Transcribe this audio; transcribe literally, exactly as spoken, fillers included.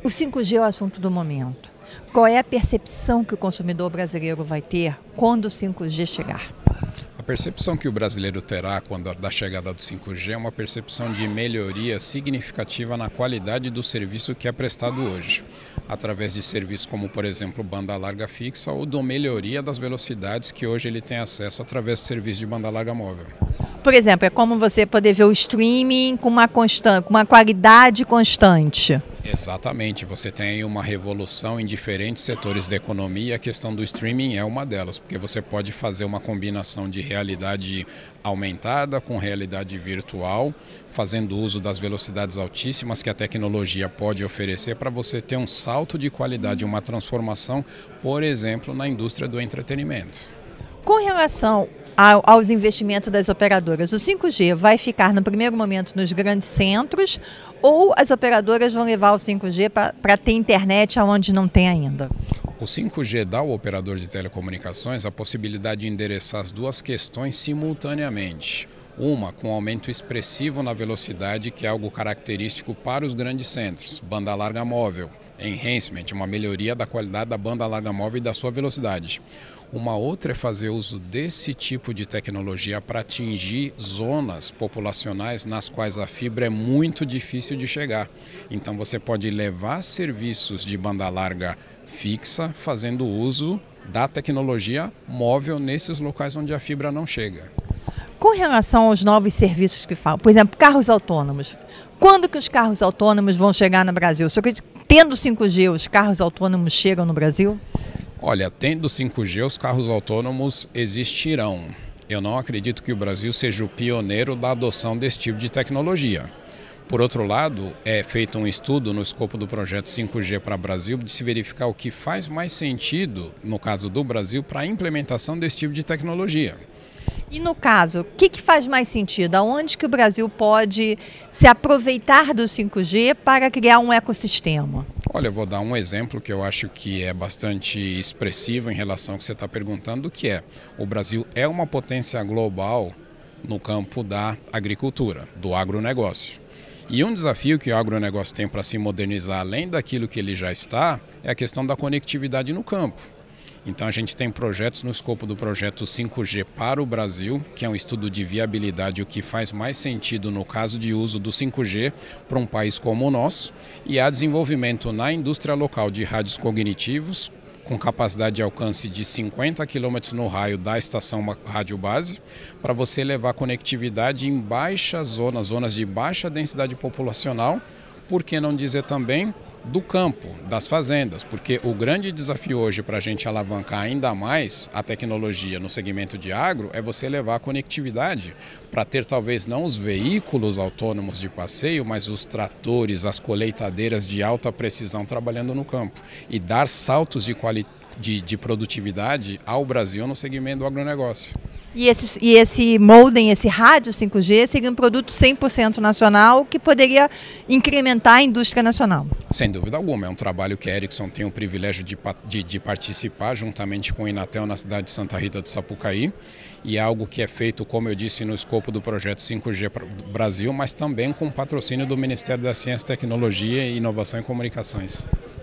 O cinco G é o assunto do momento. Qual é a percepção que o consumidor brasileiro vai ter quando o cinco G chegar? A percepção que o brasileiro terá quando da chegada do cinco G é uma percepção de melhoria significativa na qualidade do serviço que é prestado hoje, através de serviços como, por exemplo, banda larga fixa ou da melhoria das velocidades que hoje ele tem acesso através de serviços de banda larga móvel. Por exemplo, é como você poder ver o streaming com uma, constante, com uma qualidade constante. Exatamente, você tem aí uma revolução em diferentes setores da economia e a questão do streaming é uma delas, porque você pode fazer uma combinação de realidade aumentada com realidade virtual, fazendo uso das velocidades altíssimas que a tecnologia pode oferecer para você ter um salto de qualidade, uma transformação, por exemplo, na indústria do entretenimento. Com relação aos investimentos das operadoras, o cinco G vai ficar no primeiro momento nos grandes centros ou as operadoras vão levar o cinco G para ter internet onde não tem ainda? O cinco G dá ao operador de telecomunicações a possibilidade de endereçar as duas questões simultaneamente. Uma com aumento expressivo na velocidade, que é algo característico para os grandes centros, banda larga móvel, enhancement, uma melhoria da qualidade da banda larga móvel e da sua velocidade. Uma outra é fazer uso desse tipo de tecnologia para atingir zonas populacionais nas quais a fibra é muito difícil de chegar. Então você pode levar serviços de banda larga fixa fazendo uso da tecnologia móvel nesses locais onde a fibra não chega. Com relação aos novos serviços que falam, por exemplo, carros autônomos, quando que os carros autônomos vão chegar no Brasil? Só que tendo cinco G, os carros autônomos chegam no Brasil? Olha, tendo cinco G, os carros autônomos existirão. Eu não acredito que o Brasil seja o pioneiro da adoção desse tipo de tecnologia. Por outro lado, é feito um estudo no escopo do projeto cinco G para o Brasil de se verificar o que faz mais sentido, no caso do Brasil, para a implementação desse tipo de tecnologia. E no caso, o que, que faz mais sentido? Aonde que o Brasil pode se aproveitar do cinco G para criar um ecossistema? Olha, eu vou dar um exemplo que eu acho que é bastante expressivo em relação ao que você está perguntando, que é o Brasil é uma potência global no campo da agricultura, do agronegócio. E um desafio que o agronegócio tem para se modernizar, além daquilo que ele já está, é a questão da conectividade no campo. Então a gente tem projetos no escopo do projeto cinco G para o Brasil, que é um estudo de viabilidade, o que faz mais sentido no caso de uso do cinco G para um país como o nosso, e há desenvolvimento na indústria local de rádios cognitivos, com capacidade de alcance de cinquenta quilômetros no raio da estação rádio base, para você levar conectividade em baixas zonas, zonas de baixa densidade populacional, por que não dizer também do campo, das fazendas, porque o grande desafio hoje para a gente alavancar ainda mais a tecnologia no segmento de agro é você levar a conectividade para ter talvez não os veículos autônomos de passeio, mas os tratores, as colheitadeiras de alta precisão trabalhando no campo e dar saltos de, quali de, de produtividade ao Brasil no segmento do agronegócio. E esse, e esse modem, esse rádio cinco G, seria um produto cem por cento nacional que poderia incrementar a indústria nacional? Sem dúvida alguma, é um trabalho que a Ericsson tem o privilégio de, de, de participar juntamente com o Inatel na cidade de Santa Rita do Sapucaí, e é algo que é feito, como eu disse, no escopo do projeto cinco G Brasil, mas também com o patrocínio do Ministério da Ciência, Tecnologia, Inovação e Comunicações.